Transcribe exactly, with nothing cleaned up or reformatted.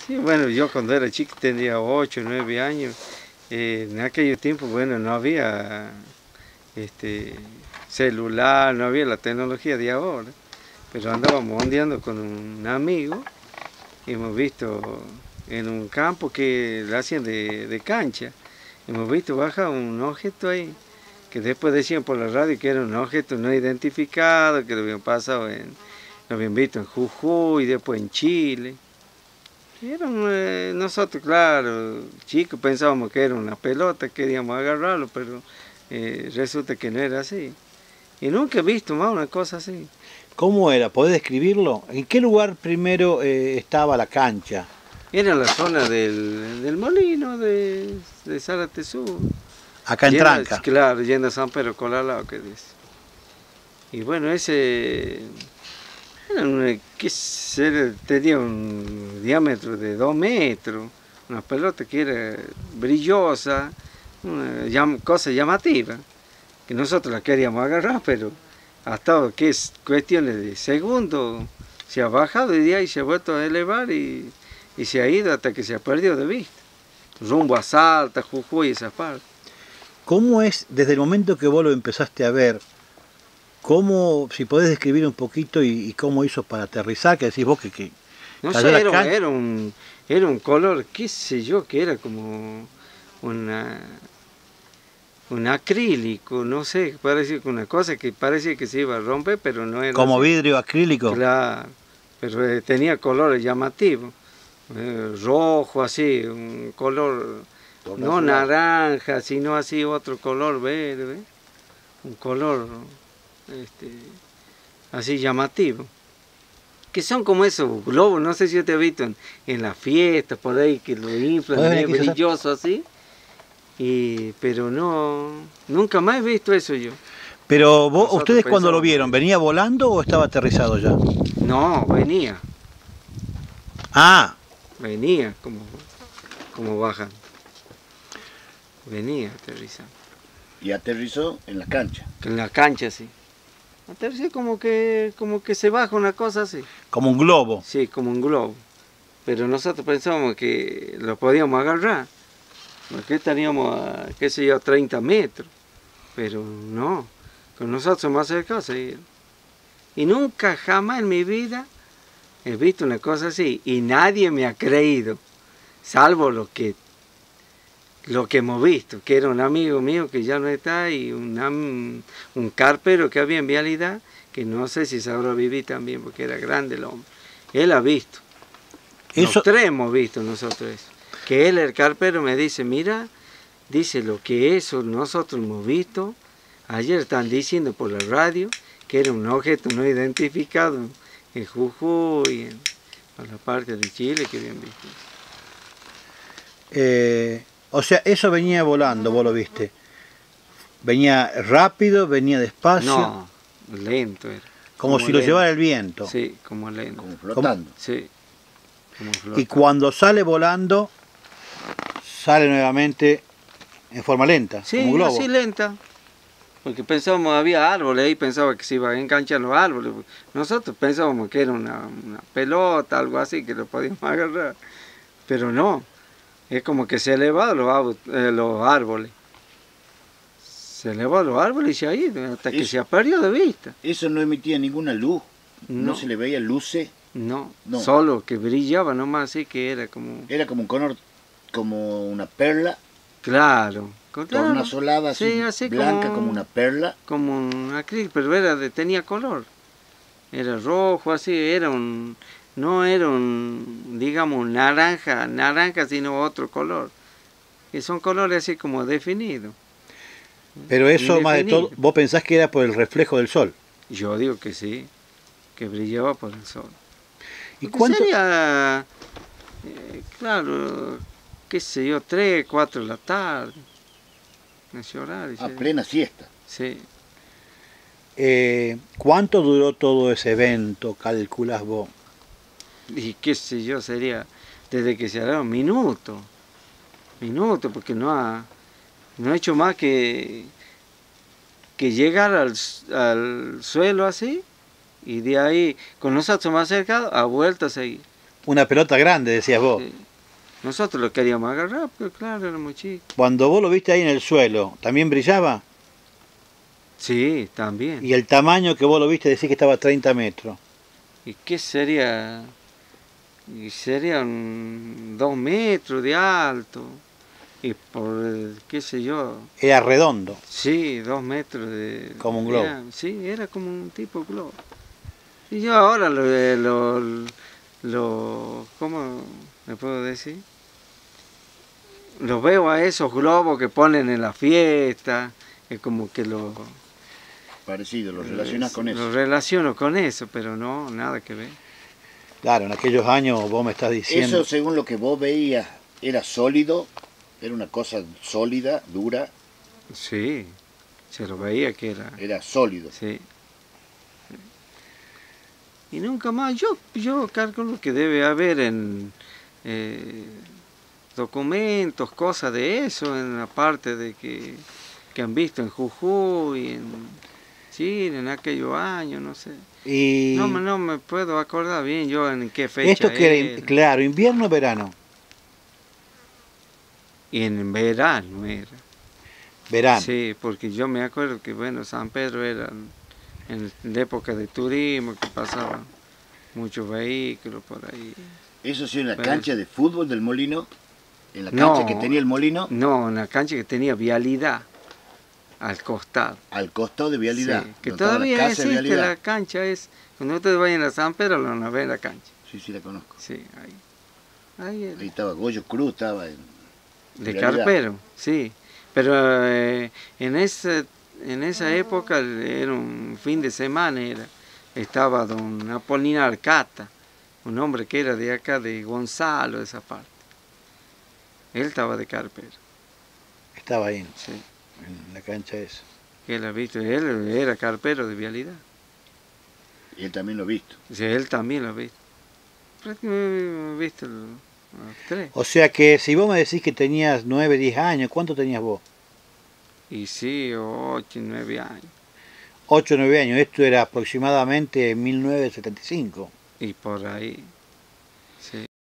Sí, bueno, yo cuando era chico tenía ocho, nueve años. Eh, en aquellos tiempos, bueno, no había este, celular, no había la tecnología de ahora. Pero andábamos ondeando con un amigo, hemos visto en un campo que lo hacían de, de cancha, hemos visto bajar un objeto ahí, que después decían por la radio que era un objeto no identificado, que lo habían pasado en, lo habían visto en Jujuy, después en Chile. Eran, eh, nosotros, claro, chicos, pensábamos que era una pelota, queríamos agarrarlo, pero eh, resulta que no era así. Y nunca he visto más una cosa así. ¿Cómo era? ¿Podés describirlo? ¿En qué lugar primero eh, estaba la cancha? Era en la zona del, del molino de, de Zárate Sur. Acá en Yendo, Tranca. claro, yendo a San Pedro Colalao, que dice. Y bueno, ese era un, qué sé, tenía un diámetro de dos metros, una pelota que era brillosa, una llam, cosa llamativa, que nosotros la queríamos agarrar, pero hasta que es cuestiones de segundos, se ha bajado y de ahí se ha vuelto a elevar y, y se ha ido hasta que se ha perdido de vista, rumbo a Salta, Jujuy y esa parte. ¿Cómo es, desde el momento que vos lo empezaste a ver, cómo, si podés describir un poquito y, y cómo hizo para aterrizar, que decís vos que, que no cayó sé, la era, can... era, un, era un color, qué sé yo, que era como una, un acrílico, no sé, parecía una cosa que parecía que se iba a romper, pero no era ¿Como así. vidrio acrílico? Claro, pero eh, tenía colores llamativos, eh, rojo así, un color, no naranja, sino así otro color verde, un color este, así llamativo. Que son como esos globos, no sé si yo te he visto en, en las fiestas, por ahí, que lo inflan, es brilloso así, y, pero no, nunca más he visto eso yo. Pero vos, ¿ustedes cuando lo vieron, venía volando o estaba aterrizado ya? No, venía. Ah. Venía, como, como bajan. Venía aterrizando. Y aterrizó en la cancha. En la cancha, sí. Aterrizó como que, como que se baja una cosa así. Como un globo. Sí, como un globo. Pero nosotros pensábamos que lo podíamos agarrar. Porque estaríamos a, qué sé yo, treinta metros. Pero no, con nosotros más cerca se Y nunca, jamás en mi vida he visto una cosa así. Y nadie me ha creído, salvo lo que, lo que hemos visto, que era un amigo mío que ya no está y un, un carpero que había en Vialidad, que no sé si sabrá vivir también, porque era grande el hombre. Él ha visto. Eso... Los tres hemos visto nosotros eso. Que él, el carpero, me dice, mira, dice lo que eso nosotros hemos visto. Ayer están diciendo por la radio que era un objeto no identificado en Jujuy, en, en la parte de Chile que habían visto. Eh, o sea, eso venía volando, vos lo viste. ¿Venía rápido, venía despacio? No, lento era. Como, como si lento. Lo llevara el viento. Sí, como lento. Como flotando. Como, sí, como flotando. Y cuando sale volando, sale nuevamente en forma lenta, sí, como un globo. Así lenta. Porque pensábamos, había árboles ahí, pensaba que se iba a enganchar los árboles. Nosotros pensábamos que era una, una pelota, algo así, que lo podíamos agarrar. Pero no, es como que se elevaban los, eh, los árboles. Se elevaban los árboles y se ha ido, hasta eso, que se ha perdido de vista. Eso no emitía ninguna luz, no, no se le veía luces. No, no, solo que brillaba nomás, así que era como... Era como un color, como una perla. Claro. Claro. Tornasolada, así, sí, así blanca como, como una perla. Como un acrílico, pero era de, tenía color. Era rojo, así, era un... No era un, digamos, naranja, naranja, sino otro color. Que son colores así como definidos. Pero eso, más de todo, ¿vos pensás que era por el reflejo del sol? Yo digo que sí, que brillaba por el sol. ¿Y cuánto? Sería, eh, claro, qué sé yo, tres, cuatro de la tarde. Ese horario, a plena siesta. Sí. Eh, ¿Cuánto duró todo ese evento, calculás vos? Y qué sé yo, sería desde que se hará minutos, minutos, porque no ha, no ha hecho más que, que llegar al, al suelo así, y de ahí, con nosotros más cercados, ha vuelto a seguir. Una pelota grande, decías vos. Sí. Nosotros lo queríamos agarrar, pero claro, era muy chico. Cuando vos lo viste ahí en el suelo, ¿también brillaba? Sí, también. Y el tamaño que vos lo viste, decís que estaba a treinta metros. ¿Y qué sería? Y serían dos metros de alto. Y por, eh, qué sé yo. Era redondo. Sí, dos metros de... Como un globo. Era, sí, era como un tipo de globo. Y yo ahora lo, eh, lo, lo... ¿Cómo me puedo decir? Lo veo a esos globos que ponen en la fiesta. Es como que lo... Parecido, lo relacionas con eso. Lo relaciono con eso, pero no, nada que ver. Claro, en aquellos años vos me estás diciendo... Eso, según lo que vos veías, era sólido, era una cosa sólida, dura. Sí, se lo veía que era... Era sólido. Sí. Y nunca más, yo, yo calculo que debe haber en eh, documentos, cosas de eso, en la parte de que, que han visto en Jujuy, en Chile, en aquellos años, no sé. Y... No, no me puedo acordar bien yo en qué fecha Esto que era, era. claro, invierno o verano. Y en verano era. Verano. Sí, porque yo me acuerdo que, bueno, San Pedro era en la época de turismo, que pasaban muchos vehículos por ahí. ¿Eso sí en la Bueno, cancha de fútbol del Molino? ¿En la no, cancha que tenía el Molino? No, en la cancha que tenía vialidad, al costado. Al costado de vialidad. Sí, que donde estaba la todavía casa de existe vialidad. la cancha, es cuando ustedes vayan a San Pedro, lo van a ver la cancha. Sí, sí, la conozco. Sí, ahí. Ahí era. Ahí estaba Goyo Cruz, estaba en... De vialidad. carpero, sí. Pero eh, en, ese, en esa época era un fin de semana, era, estaba don Apolinar Arcata, un hombre que era de acá, de Gonzalo, de esa parte. Él estaba de carpero. Estaba ahí, Sí. en la cancha esa. Él ha visto, él era carpero de vialidad. Y él también lo ha visto. Sí, él también lo ha visto. Prácticamente hemos visto los, los tres. O sea que si vos me decís que tenías nueve, diez años, ¿cuánto tenías vos? Y sí, ocho, nueve años. ocho, nueve años, esto era aproximadamente en mil novecientos setenta y cinco. Y por ahí. Sí.